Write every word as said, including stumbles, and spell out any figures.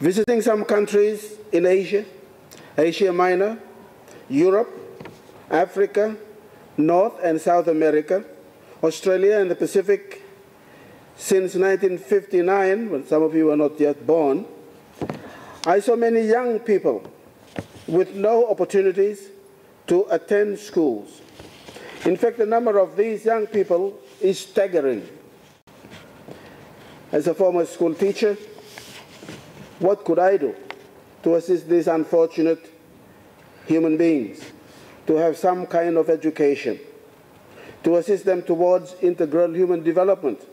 visiting some countries in Asia, Asia Minor, Europe, Africa, North and South America, Australia and the Pacific since nineteen fifty-nine, when some of you were not yet born, I saw many young people with no opportunities to attend schools. In fact, the number of these young people is staggering. As a former school teacher, what could I do to assist these unfortunate human beings to have some kind of education, to assist them towards integral human development?